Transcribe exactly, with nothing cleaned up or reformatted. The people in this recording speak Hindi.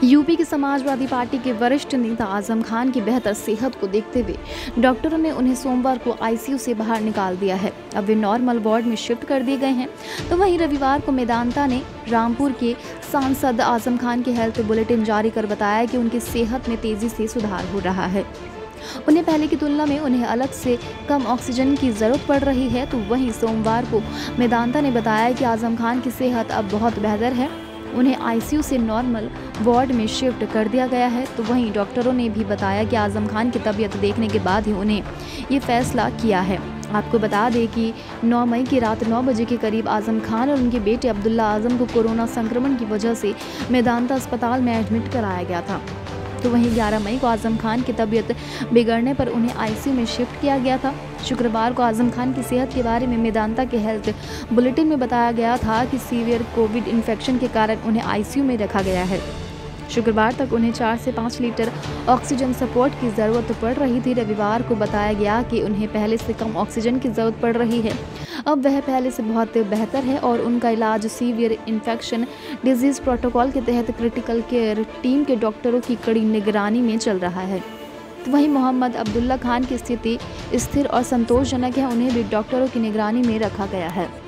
यूपी की समाजवादी पार्टी के वरिष्ठ नेता आजम खान की बेहतर सेहत को देखते हुए डॉक्टरों ने उन्हें सोमवार को आईसीयू से बाहर निकाल दिया है। अब वे नॉर्मल वार्ड में शिफ्ट कर दिए गए हैं। तो वहीं रविवार को मेदांता ने रामपुर के सांसद आजम खान की हेल्थ बुलेटिन जारी कर बताया कि उनकी सेहत में तेजी से सुधार हो रहा है। उन्हें पहले की तुलना में उन्हें अलग से कम ऑक्सीजन की ज़रूरत पड़ रही है। तो वहीं सोमवार को मेदांता ने बताया कि आजम खान की सेहत अब बहुत बेहतर है। उन्हें आईसीयू से नॉर्मल वार्ड में शिफ्ट कर दिया गया है। तो वहीं डॉक्टरों ने भी बताया कि आजम खान की तबीयत देखने के बाद ही उन्हें ये फैसला किया है। आपको बता दें कि नौ मई की रात नौ बजे के करीब आजम खान और उनके बेटे अब्दुल्ला आजम को कोरोना संक्रमण की वजह से मेदांता अस्पताल में एडमिट कराया गया था। तो वहीं ग्यारह मई को आजम खान की तबीयत बिगड़ने पर उन्हें आईसीयू में शिफ्ट किया गया था। शुक्रवार को आजम खान की सेहत के बारे में मेदांता के हेल्थ बुलेटिन में बताया गया था कि सीवियर कोविड इन्फेक्शन के कारण उन्हें आईसीयू में रखा गया है। शुक्रवार तक उन्हें चार से पाँच लीटर ऑक्सीजन सपोर्ट की ज़रूरत पड़ रही थी। रविवार को बताया गया कि उन्हें पहले से कम ऑक्सीजन की ज़रूरत पड़ रही है। अब वह पहले से बहुत बेहतर है और उनका इलाज सीवियर इन्फेक्शन डिजीज़ प्रोटोकॉल के तहत क्रिटिकल केयर टीम के डॉक्टरों की कड़ी निगरानी में चल रहा है। तो वहीं मोहम्मद अब्दुल्ला खान की स्थिति स्थिर और संतोषजनक है। उन्हें भी डॉक्टरों की निगरानी में रखा गया है।